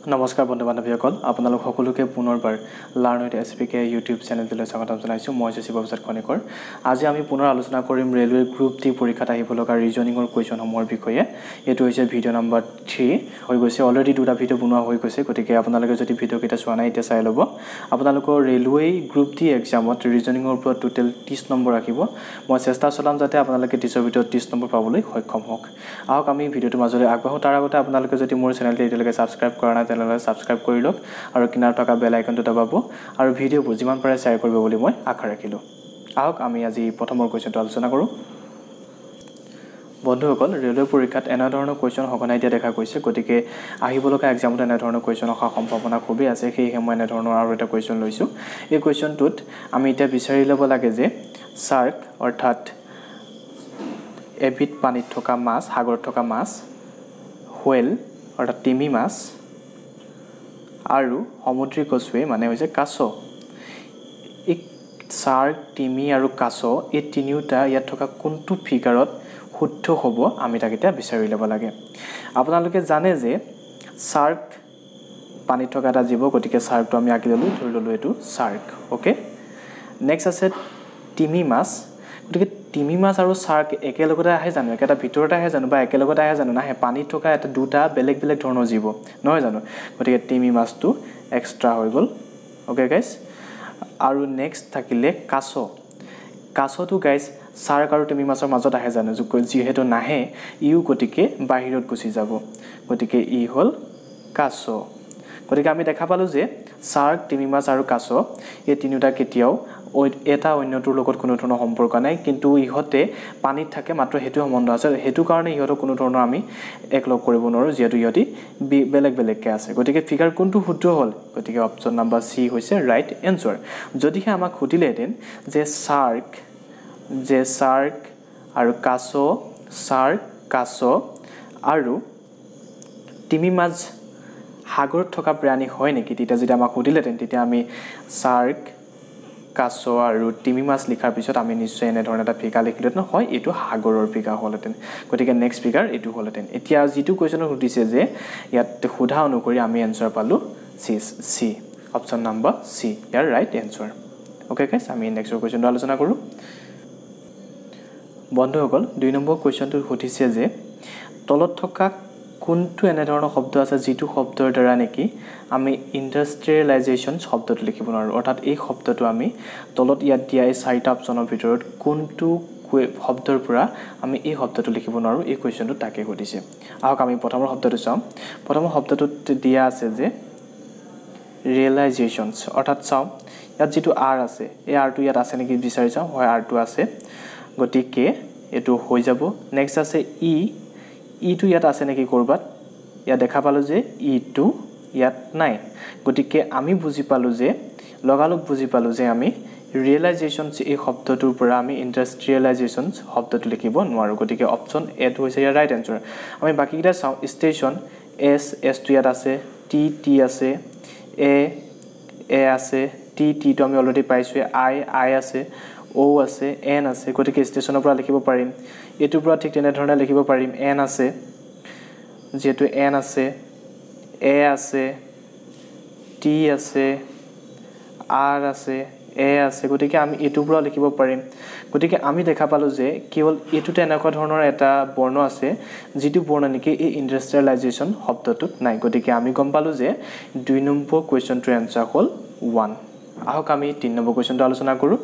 নমস্কাৰ বন্ধু বান্ধৱীসকল আপোনালোক সকলোকে পুনৰবাৰ লাৰ্ণ উইথ এছপিকে ইউটিউব চেনেলটোলৈ স্বাগতম জনাইছোঁ মই শিৱপ্ৰসাদ খনিকৰ আজি আমি পুনৰ আলোচনা কৰিম ৰেলৱে গ্ৰুপ ডি পৰীক্ষাত আহিব লগা ৰিজনিঙৰ কুৱেশ্যনসমূহৰ বিষয়ে এটো হৈছে ভিডিঅ' নম্বৰ 3 হৈ গৈছে অলৰেডি দুটা ভিডিঅ' বনোৱা হৈ গৈছে গতিকে আপোনালোকে যদি ভিডিঅ' কেইটা চোৱা নাই এতিয়া চাই ল'ব আপোনালোকৰ ৰেলৱে গ্ৰুপ ডি এক্সামত ৰিজনিঙৰ ওপৰত টোটেল 30 নম্বৰ ৰাখিব মই চেষ্টা চলাম যাতে আপোনালোকে 30ৰ ভিতৰত 30 নম্বৰ পাবলৈ সক্ষম হওক আহক আমি ভিডিঅ'টো মাজলৈ আগবাঢ়ো তাৰ আগতে আপোনালোকে যদি মোৰ চেনেলটো এতিয়ালৈকে সাবস্ক্ৰাইব কৰা নাই তেনলে সাবস্ক্ৰাইব কৰি লওক আৰু কিনাৰ থকা বেল আইকনটো দবাব আৰু ভিডিঅ'বোৰ যিমান পাৰে শ্বেয়াৰ কৰিব বুলি মই আশা ৰাখিলো আহক আমি আজি প্ৰথমৰ কোৱেশ্যনটো আলোচনা কৰো বন্ধুসকল ৰেলৱে পৰীক্ষাত এনে ধৰণৰ কোৱেশ্যন হগনাই দিয়া দেখা গৈছে গতিকে আহিব লগা এক্সামত এনে ধৰণৰ কোৱেশ্যন অহা সম্ভাৱনা খুবেই আছে সেয়ে মই এনে ধৰণৰ আৰু এটা কোৱেশ্যন লৈছো এই কোৱেশ্যনটোত আমি এতিয়া বিচাৰি ল'ব লাগে যে শাৰ্ক অৰ্থাৎ এবিধ পানীত থকা মাছ সাগৰত থকা মাছ হোৱেল অৰ্থাৎ তিমি মাছ আৰু সমুদ্ৰী কছুৱে মানে হৈছে কাছ এই শাৰ্ক তিমি আৰু কাছ এই তিনিওটা ইয়াত থকা কোনটো ফিগাৰত শুদ্ধ হ'ব আমি তাক এতিয়া বিচাৰি ল'ব লাগে আপোনালোকে জানে যে শাৰ্ক পানীত থকা এটা জীৱ গতিকে শাৰ্কটো আমি আঁকি ললো ধৰি ললো এটো শাৰ্ক ওকে নেক্সট আছে তিমি মাছ গতিকে তিমি মাছ আৰু শাৰ্ক একেলগতে আহে জানো একেটা ভিতৰতে আহে জানো বা একেলগতে আহে জানো না হে পানীত থকা এটা দুটা বেলেগ বেলেগ ধৰণৰ জীৱ নহয় জানো গতিকে তিমি মাছটো এক্সট্ৰা হৈ গল ওকে গাইস আৰু নেক্সট থাকিলে কাছ কাছটো গাইস শাৰ্ক আৰু তিমি মাছৰ মাজত আহে জানো যিহেতু নাহে ইউ গতিকে বাহিৰত গুচি যাব গতিকে ই হল কাছ গতিকে আমি দেখা পালো যে শাৰ্ক তিমি মাছ আৰু কাছ এই তিনিটা কেতিয়াও এটা অন্যটোৰ লগত কোনো ধৰণৰ সম্পৰ্ক নাই কিন্তু ইহতে পানীত থাকে মাত্ৰ হেতু সম্বন্ধ আছে হেতু কাৰণে ইহতৰ কোনো ধৰণৰ আমি একলগ কৰিব নোৱাৰো যেহেতু ইহতি বেলেগ বেলেগকে আছে গতিকে ফিগাৰ কোনটো শুদ্ধ হল গতিকে অপচন নম্বৰ সি হৈছে ৰাইট এনসাৰ যদিহে আমাক খুদিলেহেঁতেন যে শাৰ্ক আৰু কাছ আৰু তিমি মাছ সাগৰত থকা প্ৰাণী হয় নেকি তেতিয়া যদি আমাক খুদিলেহেঁতেন তেতিয়া আমি শাৰ্ক কাছ আৰু তিমি মাছ লিখাৰ পিছত আমি নিশ্চয় এনে ধৰণৰ এটা ফিগাৰ লিখিলেহেঁতেন হয় এটো সাগৰৰ ফিগাৰ হলহেঁতেন গতিকে নেক্সট ফিগাৰ এটো হলহেঁতেন এতিয়া যেটো কোৱেশ্যন সুধিছে যে ইয়াত খুদা অনুকৰি আমি এনসাৰ পালো সি অপচন নম্বৰ সি ইয়াৰ ৰাইট এনসাৰ ওকে গাইস আমি নেক্সট কোৱেশ্যনটো আলোচনা কৰো বন্ধুসকল 2 নম্বৰ কোৱেশ্যনটো সুধিছে যে তলত থকা কোনটো এনে ধৰণৰ শব্দ আছে যেটো শব্দৰ দ্বাৰা নেকি আমি ইন্ডাষ্ট্ৰিয়েলাইজেশন শব্দটো লিখিব নোৱাৰো অৰ্থাৎ এই শব্দটো আমি তলত ইয়াত দিয়া এই চাৰিটা অপচনৰ ভিতৰত কোনটো শব্দৰ পৰা আমি এই শব্দটো লিখিব নোৱাৰো এই কোৱেশ্যনটো তাকে সুধিছে আহক আমি প্ৰথমৰ শব্দটো চাম প্ৰথমৰ শব্দটোত দিয়া আছে যে ৰিয়েলাইজেশনস অৰ্থাৎ চাও ইয়াত যেটো আৰ আছে এই আৰটো ইয়াত আছে নেকি বিচাৰি চাও হয় আৰটো আছে গতিকে এটো হৈ যাব নেক্সট আছে ইটো ইয়াত আছে নেকি কৰবাত ইয়া দেখা পালো যে ইটো ইয়াত নাই গতিকে আমি বুজি পালো যে লগালগ বুজি পালো যে আমি ৰিয়েলাইজেশনস এই শব্দটোৰ পৰা আমি ইন্ডাষ্ট্ৰিয়েলাইজেশনস শব্দটো লিখিব নোৱাৰো গতিকে অপচন এ টো হৈছে ইয়াৰ ৰাইট এনসাৰ আমি বাকিটা চাও ষ্টেচন এস টো ইয়াত আছে টি আছে এ আছে টি টো আমি অলৰেডি পাইছো আই আছে ও আছে এন আছে গতিকে ষ্টেচনৰ পৰা লিখিব পাৰিম এটোৰ পৰা ঠিক তেনে ধৰণে লিখিব পাৰিম এন আছে যেটো এন আছে এ আছে টি আছে আৰ আছে এ আছে গতিকে আমি এটোৰ পৰা লিখিব পাৰিম গতিকে আমি দেখা পালো যে কেৱল এটোতে এনেকুৱা ধৰণৰ এটা বৰ্ণ আছে যেটো বৰ্ণ নেকি এই ইন্ডাষ্ট্ৰিয়েলাইজেশন শব্দটোত নাই গতিকে আমি গম পালো যে 2 নম্বৰ কোৱেশ্যনটোৰ এনসাৰ হল 1 আহক আমি 3 নম্বৰ কোৱেশ্যনটো আলোচনা কৰো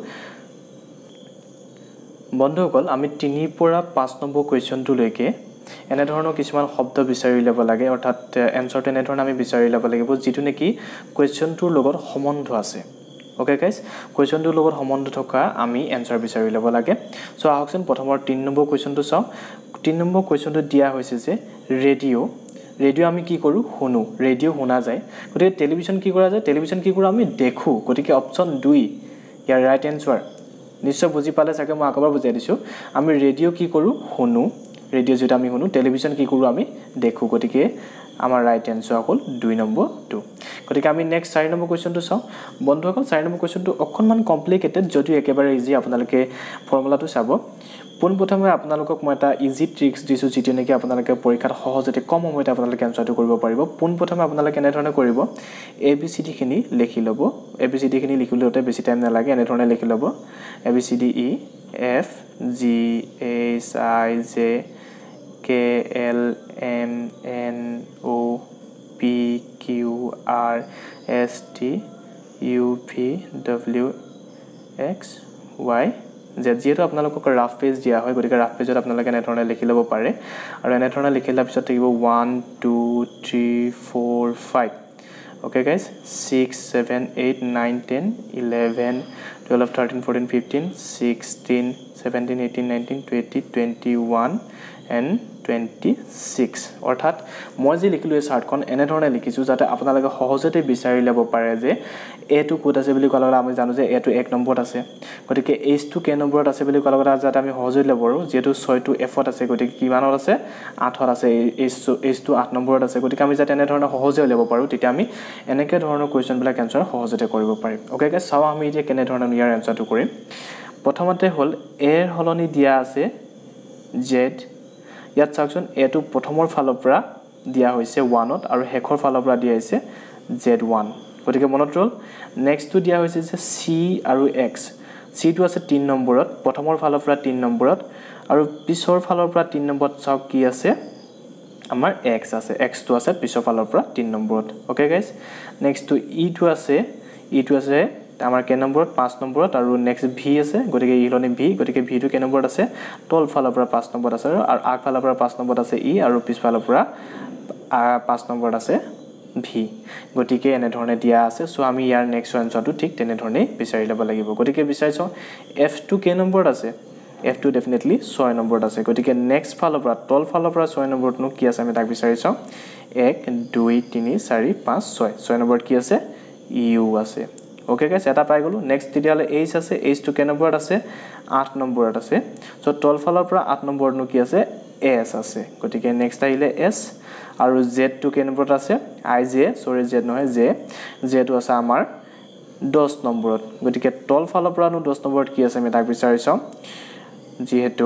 বন্ধুসকল আমি 3 পৰা 5 নম্বৰ কোৱেশ্যনটো লৈকে এনে ধৰণৰ কিছুমান শব্দ বিচাৰি ল'ব লাগে অৰ্থাৎ এনসাৰটো এনে ধৰণৰ আমি বিচাৰি ল'ব লাগিব যেটো নেকি কোৱেশ্যনটোৰ লগত সম্বন্ধ আছে ওকে গাইস কোৱেশ্যনটোৰ লগত সম্বন্ধ থকা আমি এনসাৰ বিচাৰি ল'ব লাগে সো আহকচোন প্ৰথমৰ 3 নম্বৰ কোৱেশ্যনটো চাও 3 নম্বৰ কোৱেশ্যনটো দিয়া হৈছে যে ৰেডিও আমি কি কৰো শুনো ৰেডিও শুনা যায় গতিকে টেলিভিছন কি কৰা যায় টেলিভিছন কি কৰো আমি দেখো গতিকে অপচন 2 ইয়াৰ ৰাইট এনসাৰ নিশ্চয় বুজি পালে চাগে মই আকবাৰ বুজাই দিছো আমি ৰেডিও কি কৰো শুনো ৰেডিও যেটা আমি শুনো টেলিভিছন কি কৰো আমি দেখো গতিকে আমাৰ ৰাইট এনসাৰ হ'ল 2 নম্বৰটো গতিকে আমি নেক্সট 4 নম্বৰ কোৱেশ্চনটো চাও বন্ধুসকল 4 নম্বৰ কোৱেশ্চনটো অকনমান কমপ্লিকেটেড যদিও একেবাৰে ইজি আপোনালোকে ফৰ্মুলাটো চাব পোনপ্ৰথমে আপোনালোকক মই এটা ইজি ট্ৰিক্স দিছো যেটি নেকি আপোনালোকে পৰীক্ষাত সহজতে কম সময়তে আপোনালোকে এনসাৰটো কৰিব পাৰিব পোনপ্ৰথমে আপোনালোকে এনে ধৰণে কৰিব ABCD খিনি লিখি লব ABCD খিনি লিখিলতে বেছি টাইম নালাগে এনে ধৰণে লিখি লব ABCD E F G H I J K L M N O P Q R S T U V W X Y যেহেতু আপোনালোকক ৰাফ পেজ দিয়া হয় গতিকে ৰাফ পেজত আপোনালোকে এনে ধৰণে লিখি ল'ব পাৰে আৰু এনে ধৰণে লিখিলা পিছত থাকিব 1 2 3 4 5 okay guys 6 7 8 9 10 11 12 13 14 15 16 17 18 19 20 21 and 26 অৰ্থাৎ মই যে লিখিলো এই চাৰ্টখন এনে ধৰণে লিখিছো যাতে আপোনালোকে সহজতে বিচাৰি ল'ব পাৰে যে এ টু কোড আছে বুলি ক'লে আমি জানো যে এ টু 1 নম্বৰত আছে গতিকে এইচ টু কে নম্বৰত আছে বুলি ক'লে যাতে আমি সহজে ল'ব পাৰো যেহেতু 6 টু এফত আছে গতিকে কিমানত আছে 8ত আছে এইচ টু 8 নম্বৰত আছে গতিকে আমি যাতে এনে ধৰণে সহজে ল'ব পাৰো তেতিয়া আমি এনেকে ধৰণৰ কোৱেশ্চন বিলাক আনসাৰ সহজতে কৰিব পাৰিম ওকে গাইস চাও আমি এতিয়া কেনে ধৰণৰ ইয়াৰ আনসাৰটো কৰিম প্ৰথমতে হল এ ৰ হলনি দিয়া আছে জেড ইয়াত চাওকচোন এটো প্ৰথমৰ ফালৰ পৰা দিয়া হৈছে 1ত আৰু হেকৰ ফালৰ পৰা দিয়া হৈছে z1 গতিকে মনত ৰল নেক্সট টু দিয়া হৈছে যে c আৰু x c টো আছে 3 নম্বৰত প্ৰথমৰ ফালৰ পৰা 3 নম্বৰত আৰু পিছৰ ফালৰ পৰা 3 নম্বৰত চাওক কি আছে আমাৰ x আছে x টো আছে পিছৰ ফালৰ পৰা 3 নম্বৰত okay guys next to e টো আছে আমাৰ কে নম্বৰত 5 নম্বৰত আৰু নেক্সট v আছে গতিকে ই হলনি v গতিকে v টো কে নম্বৰত আছে তল ফালৰ পৰা 5 নম্বৰত আছে আৰু আগ ফালৰ পৰা 5 নম্বৰত আছে e আৰু পিছ ফালৰ পৰা 5 নম্বৰত আছে v গতিকে এনে ধৰণে দিয়া আছে সো আমি ইয়াৰ নেক্সট আনসাৰটো ঠিক তেনে ধৰণে বিচাৰি ল'ব লাগিব গতিকে বিচাৰিছো f2 কে নম্বৰত আছে f2 ডেফিনেটলি 6 নম্বৰত আছে গতিকে নেক্সট ফালৰ পৰা তল ফালৰ পৰা 6 নম্বৰতনো কি আছে আমি তাক বিচাৰিছো 1 2 3 4 5 6 নম্বৰত কি আছে u আছে ওকে গাইস এটা পাই গলো নেক্সট তেতিয়ালে h আছে h টু কে নম্বৰত আছে 8 নম্বৰত আছে সো তল ফালৰ পৰা 8 নম্বৰতনো কি আছে s আছে গতিকে নেক্সট আহিলে s আৰু z টু কে নম্বৰত আছে i j সৰি z নহয় j টো আছে আমাৰ 10 নম্বৰত গতিকে তল ফালৰ পৰা 10 নম্বৰত কি আছে আমি তাক বিচাৰিছো যেহেতু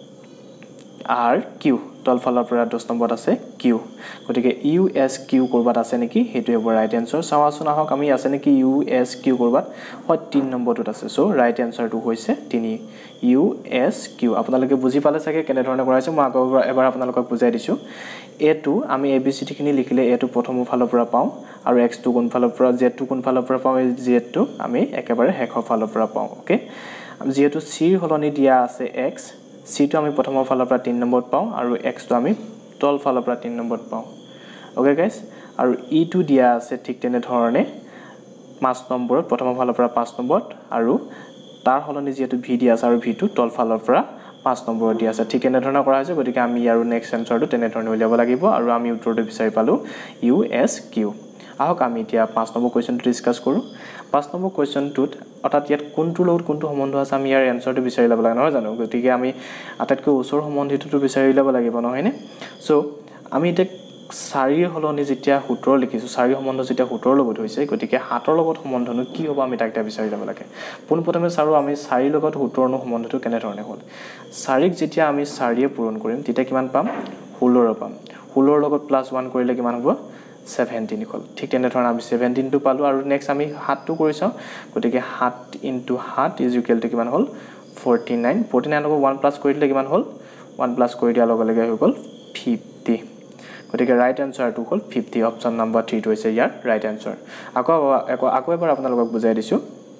r q তল ফালৰ পৰা 10 নম্বৰত আছে q গতিকে u s q কৰবাত আছে নেকি হেতু হ'ব ৰাইট আনসাৰ চাওচোন আহক আমি আছে নেকি u s q কৰবাত হয় 3 নম্বৰটোত আছে সো ৰাইট আনসাৰটো হৈছে 3 u s q আপোনালোকে বুজি পালে চাগে কেনে ধৰণে কৰাইছে মই এবাৰ আপোনালোকক বুজাই দিছো a টু আমি abcd খিনি লিখিলে a টু প্ৰথমৰ ফালৰ পৰা পাও আৰু x টু কোন ফালৰ পৰা z টু কোন ফালৰ পৰা পাও z টু আমি একেবাৰে হেকৰ ফালৰ পৰা পাও ওকে যেহেতু c হলনি দিয়া আছে x c টো আমি প্ৰথমৰ ফালৰ পৰা 3 নম্বৰত পাও আৰু x টো আমি তল ফালৰ পৰা 3 নম্বৰত পাও ওকে গাইস আৰু e টো দিয়া আছে ঠিক তেনে ধৰণে 5 নম্বৰত প্ৰথমৰ ফালৰ পৰা 5 নম্বৰত আৰু তাৰ হলনি যেহেতু v দিয়া আছে আৰু v টো তল ফালৰ পৰা 5 নম্বৰত দিয়া আছে ঠিক এনে ধৰণৰ কৰা হৈছে গতিকে আমি ইয়াৰ নেক্সট আনসাৰটো তেনে ধৰণে উলিয়াব লাগিব আৰু আমি উত্তৰটো বিচাৰি পালো u s q আহক আমি এতিয়া 5 নম্বৰ কোৱেশ্চনটো ডিসকাস কৰো 5 নম্বৰ কোৱেশ্চনটোত অৰ্থাৎ ইয়াত কোনটো লগত কোনটো সম্বন্ধ আছে আমি ইয়াৰ আনসাৰটো বিচাৰি ল'ব লাগে নহয় জানো গতিকে আমি আটাইতকৈ ওচৰ সম্বন্ধিতটো বিচাৰি ল'ব লাগিব নহয়নে সো আমি এতিয়া 4 হলনি যেতিয়া 17 লিখিছো 4 সম্বন্ধ যেতিয়া 17 লগত হৈছে গতিকে 7 লগত সম্বন্ধনো কি হ'ব আমি তাকটা বিচাৰি ল'ব লাগে পোনপ্ৰথমে চাৰো আমি 4 লগত 17 ৰ সম্বন্ধটো কেনে ধৰণে হ'ল 4ক যেতিয়া আমি 4 এ পূৰণ কৰিম তেতিয়া কিমান পাম 16 পাম 16 লগত +1 কৰিলে কিমান হ'ব 17 হল ঠিক তেনে ধৰণে আমি 17 টো পালো আৰু নেক্সট আমি 7 টো কৰিছো গতিকে 7 * 7 = কিমান হল 49 49 লগত 1 প্লাস কৰি দিলে কিমান হল 1 প্লাস কৰি দিয়া লগে লগে হৈ গল 50 গতিকে ৰাইট আনসাৰটো হল 50 অপচন নম্বৰ 3 টো হৈছে ইয়াৰ ৰাইট আনসাৰ আকৌ এবাৰ আপোনালোকক বুজাই দিছো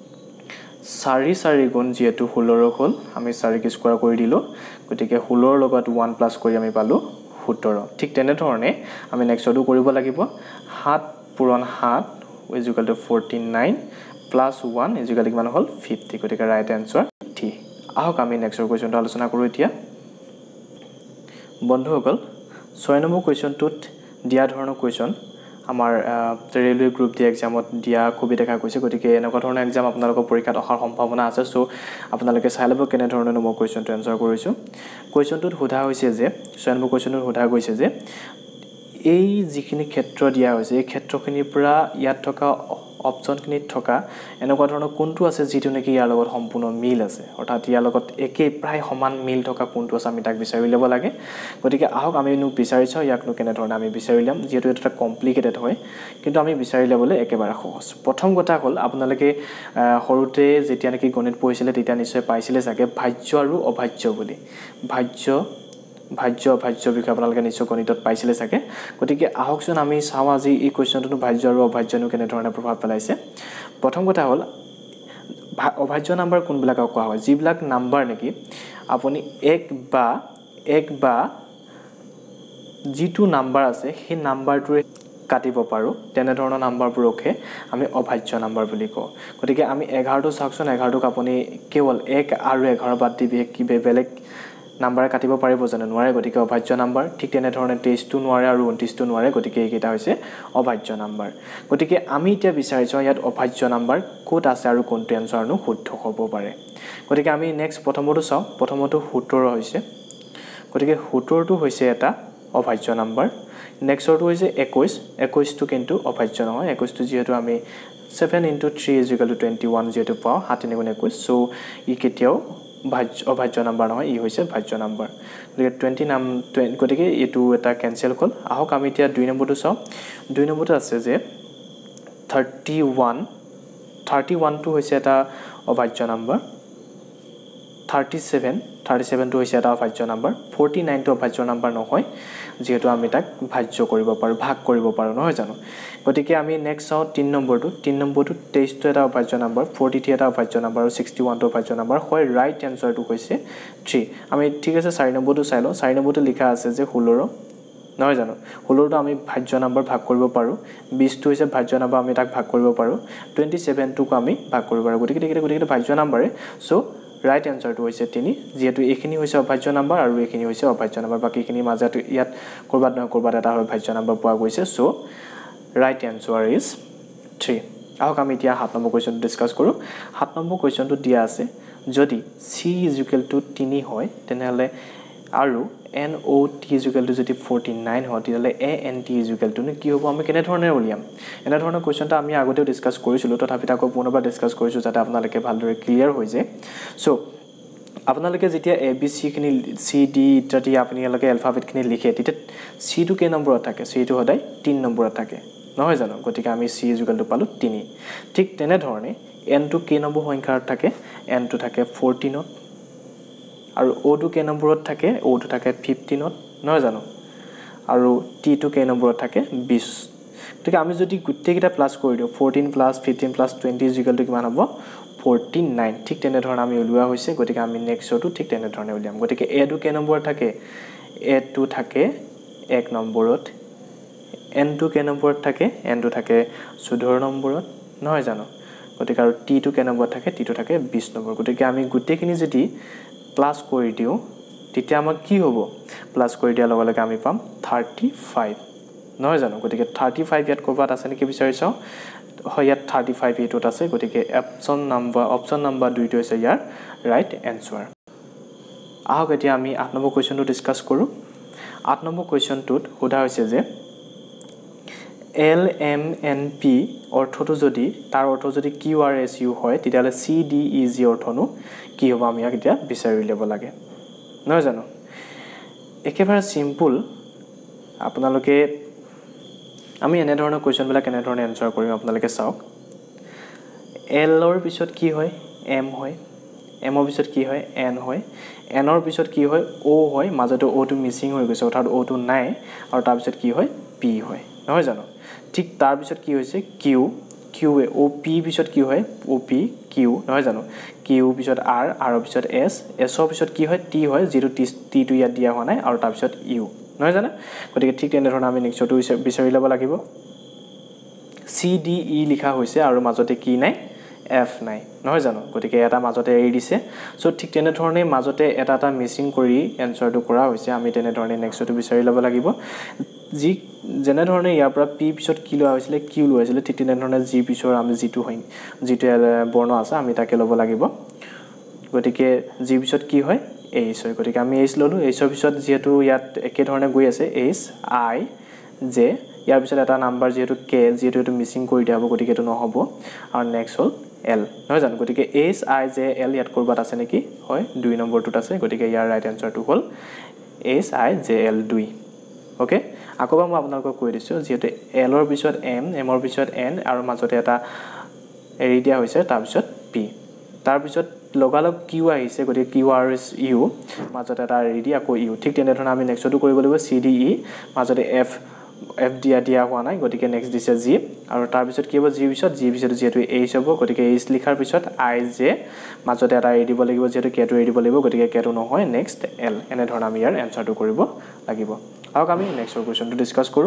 4 4 গুণ যেহেতু 16 হল আমি 4 ক স্কয়াৰ কৰি দিলো গতিকে 16 লগত 1 প্লাস কৰি আমি পালো 17 ঠিক তেনে ধৰণে আমি নেক্সটটো কৰিব লাগিব 7 পূৰণ 7 = 49 প্লাস 1 = কিমান হল 50 গতিকে ৰাইট আনসাৰ ঠিক আহক আমি নেক্সটৰ কোৱেশ্চনটো আলোচনা কৰো এতিয়া বন্ধুসকল 6 নম্বৰ কোৱেশ্চনটোত দিয়া ধৰণৰ কোৱেশ্চন আমাৰ ৰেলৱে গ্ৰুপ ডি এক্সামত দিয়া খুবই দেখা গৈছে গতিকে এনেকুৱা ধৰণৰ এক্সাম আপোনালোকৰ পৰীক্ষাত অহাৰ সম্ভাৱনা আছে সো আপোনালোকে চাই ল'ব কেনে ধৰণৰ মই কোৱেশ্চনটো আনসাৰ কৰিছো কোৱেশ্চনটোত সোধা হৈছে যে 6 নম্বৰ কোৱেশ্চনটোত সোধা গৈছে যে এই যিখিনি ক্ষেত্ৰ দিয়া হৈছে এই ক্ষেত্ৰখিনিৰ পৰা ইয়াত থকা অপচনখিনিত থকা এনেকুৱা ধৰণৰ কোনটো আছে যিটো নেকি ইয়াৰ লগত সম্পূৰ্ণ মিল আছে অৰ্থাৎ ইয়াৰ লগত একে প্ৰায় সমান মিল থকা কোনটো আছে আমি তাক বিচাৰি ল'ব লাগে গতিকে আহক আমি বিচাৰি চাওঁ ইয়াকনো কেনে ধৰণে আমি বিচাৰি ল'ম যেহেতু এটা কমপ্লিকেটেড হয় কিন্তু আমি বিচাৰি ল'বলৈ একেবাৰে সহজ প্ৰথম কথা হ'ল আপোনালোকে সৰুতে যেতিয়া নেকি গণিত পঢ়িছিলে তেতিয়া নিশ্চয় পাইছিলে চাগে ভাজ্য আৰু অভাজ্য বুলি ভাজ্য অভাজ্য বিষয় আপোনালোকে নিশ্চয় গণিতত পাইছিলে চাগে গতিকে আহকচোন আমি চাওঁ আজি এই কোৱেশ্চনটো ভাজ্য আৰু অভাজ্যনো কেনে ধৰণে প্ৰভাৱ পেলাইছে প্ৰথম কথা হ'ল অভাজ্য নাম্বাৰ কোনবিলাকক কোৱা হয় যিবিলাক নাম্বাৰ নেকি আপুনি এক বা যিটো নাম্বাৰ আছে সেই নাম্বাৰটোৰে কাটিব পাৰোঁ তেনে ধৰণৰ নাম্বাৰবোৰকহে আমি অভাজ্য নাম্বাৰ বুলি কওঁ গতিকে আমি 11টো চাওকচোন 11টোক আপুনি কেৱল 1 আৰু 11 বাদ দি বেলেগ নাম্বাৰ কাটিব পাৰিব জানো নোৱাৰে গতিকে অভাজ্য নাম্বাৰ ঠিক তেনে ধৰণে 23টো নোৱাৰে আৰু 29টো নোৱাৰে গতিকে এইকেইটা হৈছে অভাজ্য নাম্বাৰ গতিকে আমি এতিয়া বিচাৰিছোঁ ইয়াত অভাজ্য নাম্বাৰ ক'ত আছে আৰু কোনটো এনসাৰনো শুদ্ধ হ'ব পাৰে গতিকে আমি নেক্সট প্ৰথমটো চাওঁ প্ৰথমটো 17 হৈছে গতিকে 17টো হৈছে এটা অভাজ্য নাম্বাৰ নেক্সটটো হৈছে 21টো কিন্তু অভাজ্য নহয় 21টো যেহেতু আমি 7 * 3 = 21 যেহেতু পাওঁ 7 × 21 সো ই কেতিয়াও অভাজ্য নাম্বাৰ নহয় ই হৈছে ভাজ্য নাম্বাৰ গতিকে 20 গতিকে এইটো এটা কেনসেল হ'ল আহক আমি এতিয়া 2 নম্বৰটো চাওঁ 2 নম্বৰটো আছে যে 31টো হৈছে এটা অভাজ্য নাম্বাৰ 37টো হৈছে এটা অভাজ্য নাম্বাৰ 49টো অভাজ্য নাম্বাৰ নহয় যেহেতু আমি তাক ভাজ্য কৰিব পাৰোঁ ভাগ কৰিব পাৰোঁ নহয় জানো গতিকে আমি নেক্সট চাওঁ 3 নম্বৰটো 23টো এটা অভাজ্য নাম্বাৰ 43 এটা অভাজ্য নাম্বাৰ আৰু 61টো অভাজ্য নাম্বাৰ হয় ৰাইট এনসাৰটো হৈছে 3 আমি ঠিক আছে 4 নম্বৰটো চাই লওঁ 4 নম্বৰটো লিখা আছে যে 16 নহয় জানো 16টো আমি ভাজ্য নাম্বাৰ ভাগ কৰিব পাৰোঁ 20টো হৈছে ভাজ্য নাম্বাৰ আমি তাক ভাগ কৰিব পাৰোঁ 27টোক আমি ভাগ কৰিব পাৰোঁ গতিকে ভাজ্য নাম্বাৰে সো ৰাইট এনসাৰটো হৈছে 3 যেহেতু এইখিনি হৈছে অভাজ্য নাম্বাৰ আৰু এইখিনি হৈছে অভাজ্য নাম্বাৰ বাকিখিনি মাজত ইয়াত কৰবাত নহয় কৰবাত এটা ভাজ্য নাম্বাৰ পোৱা গৈছে সো ৰাইট এনসাৰ ইজ 3 আহক আমি এতিয়া 7 নম্বৰ কোৱেশ্চনটো ডিসকাস কৰোঁ 7 নম্বৰ কোৱেশ্চনটো দিয়া আছে যদি c = 3 হয় তেনেহলে আৰু NOT = যদি 49 হয় তেতিয়ালে ANT = কি হ'ব আমি কেনে ধৰণে উলিয়াম এনে ধৰণৰ কোৱেশ্চনটা আমি আগতেও ডিসকাস কৰিছিলো তথাপিতো আকৌ পুনৰবাৰ ডিসকাস কৰিছো যাতে আপোনালোকে ভালদৰে ক্লিয়াৰ হৈ যায় সো আপোনালোকে যেতিয়া ABC খিনি CD ইত্যাদি আপোনালোকে এলফাবেটখিনি লিখে তেতিয়া C টো কে নম্বৰত থাকে C টো সদায় 3 নম্বৰত থাকে নহয় জানো গতিকে আমি C = পালো 3 ঠিক তেনে ধৰণে N টো কে নম্বৰ সংখ্যাত থাকে N টো থাকে 14ত আৰু O টো কে নম্বৰত থাকে O টো থাকে 15ত নহয় জানো আৰু T টো কে নম্বৰত থাকে 20 গতিকে আমি যদি গুটেকিটা প্লাস কৰি দিও 14 + 15 + 20 = কিমান হ'ব 49 ঠিক তেনে ধৰণে আমি উলিওৱা হৈছে গতিকে আমি নেক্সটটো ঠিক তেনে ধৰণে উলিয়াম গতিকে A টো কে নম্বৰত থাকে A টো থাকে 1 নম্বৰত N টো কে নম্বৰত থাকে N টো থাকে 14 নম্বৰত নহয় জানো গতিকে আৰু T টো কে নম্বৰত থাকে T টো থাকে 20 নম্বৰ গতিকে আমি গুটেখিনি যদি প্লাস কৰি দিও তেতিয়া আমাৰ কি হ'ব প্লাস কৰি দিয়া লগে লগে আমি পাম 35 নহয় জানো গতিকে 35 ইয়াত কৰবাত আছে নেকি বিচাৰি চাও হয় ইয়াত 35 এটোত আছে গতিকে অপচন নাম্বাৰ 2 টো হৈছে ইয়াৰ ৰাইট এনসাৰ আহক এতিয়া আমি 8 নম্বৰ কোৱেশ্চনটো ডিসকাস কৰো 8 নম্বৰ কোৱেশ্চনটোত সোধা হৈছে যে LMNP অৰ্থটো যদি তাৰ অৰ্থ যদি QRSU হয় তেতিয়ালে CDEG অৰ্থনো কি হ'ব আমি এতিয়া বিচাৰি উলিয়াব লাগে নহয় জানো একেবাৰে সিম্পল আপোনালোকে আমি এনে ধৰণৰ কোৱেশ্চনবিলাক কেনে ধৰণে এনসাৰ কৰিম আপোনালোকে চাওক L ৰ পিছত কি হয় M হয় M ৰ পিছত কি হয় N হয় N ৰ পিছত কি হয় O হয় মাজতে O টো মিসিং হৈ গৈছে অৰ্থাৎ O টো নাই আৰু তাৰ পিছত কি হয় P হয় নহয় জানো ঠিক তাৰ পিছত কি হৈছে Q OP পিছত কি হয় OP Q নহয় জানো Q পিছত R ৰ পিছত S ৰ পিছত কি হয় T হয় যেটো T টো ইয়াত দিয়া হোৱা নাই আৰু তাৰ পিছত U নহয় জানো গতিকে ঠিক তেনে ধৰণে আমি নেক্সটটো বিচাৰি ল'ব লাগিব CDE লিখা হৈছে আৰু মাজতে কি নাই F নাই নহয় জানো গতিকে এটা মাজতে এৰি দিছে সো ঠিক তেনে ধৰণে মাজতে এটা মিসিং কৰি এনসাৰটো কৰা হৈছে আমি তেনে ধৰণে নেক্সটটো বিচাৰি ল'ব লাগিব জি যেনে ধৰণে ইয়াৰ পৰা P পিছত কি লোৱা হৈছিল Q লোৱা হৈছিল ঠিক তেনে ধৰণে G পিছৰ আমি যেটো বৰ্ণ আছে আমি তাকে ল'ব লাগিব গতিকে G পিছত কি হয় H হয় গতিকে আমি H ললো H ৰ পিছত যেহেতু ইয়াত একে ধৰণে গৈ আছে H I জে ইয়াৰ পিছত এটা নাম্বাৰ যেহেতু কে যেহেতু এটো মিসিং কৰি দিয়া হ'ব গতিকে এটো নহব আৰু নেক্সট হল এল নহয় জানো গতিকে এইচ আই জে এল ইয়াত কৰবাত আছে নেকি হয় 2 নম্বৰটোত আছে গতিকে ইয়াৰ ৰাইট আনসাৰটো হল H I J L 2 okay আকবা মই আপোনালোকক কৈ দিছো যেহেতু এল ৰ পিছত এম এম ৰ পিছত এন আৰু মাজতে এটা এৰি দিয়া হৈছে তাৰ পিছত পি তাৰ পিছত লগালগ কিউ আহিছে গতিকে কিউ আৰ এছ ইউ মাজতে এটা এৰি দিয়া আকৌ ইউ ঠিক তেনে ধৰণে আমি নেক্সটটো কৰিব লাগিব সি ডি ই মাজতে এফ এফ দিয়া হোৱা নাই গতিকে নেক্সট দিছে জি আৰু তাৰ পিছত কি হ'ব জি পিছত যেহেতু এইচ হ'ব গতিকে এইচ লিখাৰ পিছত আই জে মাজতে এটা এৰি দিব লাগিব যেহেতু কেটো এৰি দিব লাগিব গতিকে কেটো নহয় নেক্সট এল এনে ধৰণে আমি ইয়াৰ এনসাৰটো কৰিব লাগিব আৰু আমি নেক্সটৰ কোৱেশ্চনটো ডিসকাস কৰো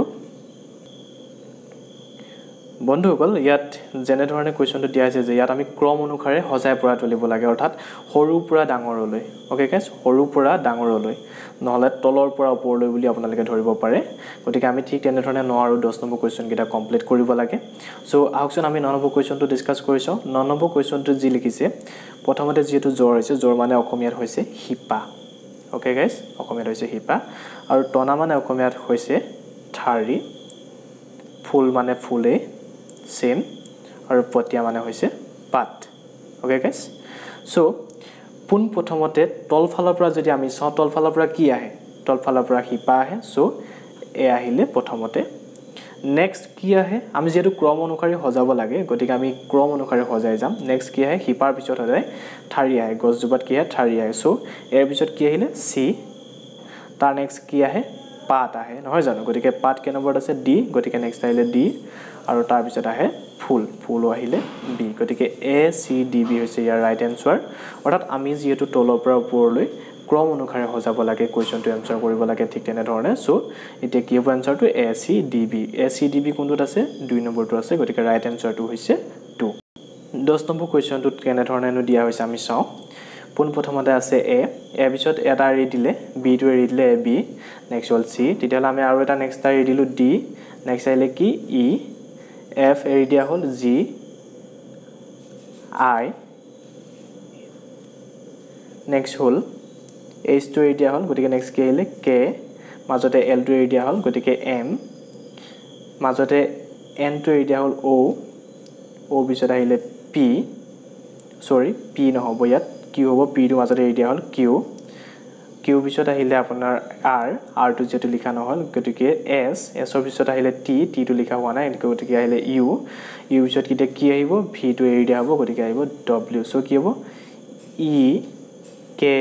বন্ধুসকল ইয়াত যেনে ধৰণে কোৱেশ্চনটো দিয়া আছে যে ইয়াত আমি ক্ৰম অনুসাৰে সজাই পৰা তুলিব লাগে অৰ্থাৎ সৰুৰ পৰা ডাঙৰলৈ ওকে গাইস সৰুৰ পৰা ডাঙৰলৈ নহলে তলৰ পৰা ওপৰলৈ বুলি আপোনালোকে ধৰিব পাৰে গতিকে আমি ঠিক তেনে ধৰণে 9 আৰু 10 নম্বৰ কোৱেশ্চন কিটা কমপ্লিট কৰিব লাগে সো আহকচোন আমি 9 নম্বৰ কোৱেশ্চনটো ডিসকাস কৰিছো 9 নম্বৰ কোৱেশ্চনটো যি লিখিছে প্ৰথমতে যেটো জ্বৰ হৈছে জ্বৰ মানে অসমীয়াত হৈছে হিপা ওকে গাইস অসমীয়াত হৈছে হিপা আৰু টনা মানে অসমীয়াত হৈছে ঠাৰি ফুল মানে ফুলে सेम और पटिया माने होइसे पात ओके गाइस सो पुन प्रथमते तल फाলৰ পৰা যদি আমি স তল ফালৰ পৰা কি আহে তল ফালৰ পৰা হিপা আহে সো এ আহিলে প্ৰথমতে নেক্সট কি আহে আমি যেটো ক্ৰম অনুসাৰে সজাব লাগে গতিকে আমি ক্ৰম অনুসাৰে সজাই যাম নেক্সট কি আহে হিপাৰ পিছত হয় ঠাৰি আহে গছজোপাত কি আহে ঠাৰি আহে সো এৰ পিছত কি আহিলে সি তাৰ নেক্সট কি আহে পাত আহে নহয় জানো গতিকে পাত কে নম্বৰত আছে ডি গতিকে নেক্সট আহিলে ডি আৰু তাৰ পিছত আহে ফুল আহিলে বি গতিকে এ সি ডি বি হৈছে ইয়াৰ ৰাইট আনসাৰ অৰ্থাৎ আমি যেহেতু তলৰ পৰা ওপৰলৈ ক্ৰম অনুসাৰে সজাব লাগে কোৱেশ্চনটো আনসাৰ কৰিব লাগে ঠিক তেনে ধৰণে সো এতিয়া কি হ'ব আনসাৰটো এ সি ডি বি কোনটোত আছে 2 নম্বৰটো আছে গতিকে ৰাইট আনসাৰটো হৈছে 2 10 নম্বৰ কোৱেশ্চনটোত কেনে ধৰণেনো দিয়া হৈছে আমি চাও পুন প্ৰথমতে আছে এ পিছত এটা এৰি দিলে বি টো এৰি দিলে এ বি নেক্সট হল সি তেতিয়ালে আমি আৰু এটা নেক্সট এৰি দিলো ডি নেক্সট আহিলে কি ই এফ এৰি দিয়া হল জি আই নেক্সট হল এইচ টো এৰি দিয়া হল গতিকে নেক্সট কি আহিলে কে মাজতে এল টো এৰি দিয়া হল গতিকে এম মাজতে এন টো এৰি দিয়া হল ও পিছত আহিলে পি নহব ইয়াত কি হ'ব পি টো মাজতে এৰি দিয়া হল কিউ পিছত আহিলে আপোনাৰ আৰ টো যেটো লিখা নহল গতিকে এস ৰ পিছত আহিলে টি টো লিখা হোৱা নাই গতিকে আহিলে ইউ পিছত কি আহিব ভি টো এৰি দিয়া হ'ব গতিকে আহিব ডব্লিউ সো কি হ'ব E K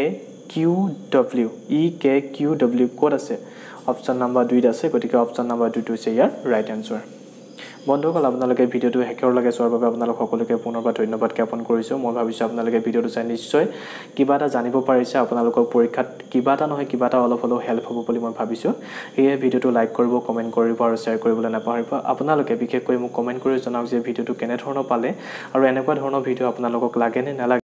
Q W code আছে অপচন নাম্বাৰ 2 আছে গতিকে অপচন নাম্বাৰ 2 টো হৈছে ইয়াৰ ৰাইট আনসাৰ বন্ধুসকল আপোনালোকে ভিডিওটো হেকৰ লাগে চোৱাৰ বাবে আপোনালোক সকলোকে পুনৰবাৰ ধন্যবাদ জ্ঞাপন কৰিছো মই ভাবিছো আপোনালোকে ভিডিওটো চাই নিশ্চয় কিবা এটা জানিব পাৰিছে আপোনালোকৰ পৰীক্ষাত কিবা এটা নহয় কিবা এটা অলপ হলেও হেল্প হ'ব বুলি মই ভাবিছো এই ভিডিওটো লাইক কৰিব কমেন্ট কৰিব আৰু শেয়াৰ কৰিবলৈ নাপাহৰিব আপোনালোকে বিশেষকৈ মোক কমেন্ট কৰি জনাওক যে ভিডিওটো কেনে ধৰণৰ পালে আৰু এনেকুৱা ধৰণৰ ভিডিও আপোনালোকক লাগে নে নালাগে